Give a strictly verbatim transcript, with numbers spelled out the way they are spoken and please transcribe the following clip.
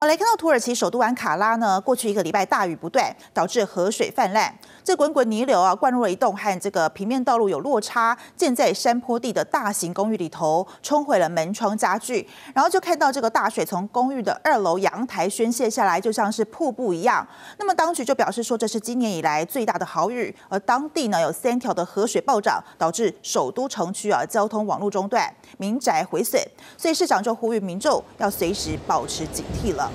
好，来看到土耳其首都安卡拉呢，过去一个礼拜大雨不断，导致河水泛滥。这滚滚泥流啊，灌入了一栋和这个平面道路有落差、建在山坡地的大型公寓里头，冲毁了门窗家具。然后就看到这个大水从公寓的二楼阳台宣泄下来，就像是瀑布一样。那么当局就表示说，这是今年以来最大的豪雨，而当地呢有三条的河水暴涨，导致首都城区啊交通网络中断，民宅毁损。所以市长就呼吁民众要随时保持警惕了。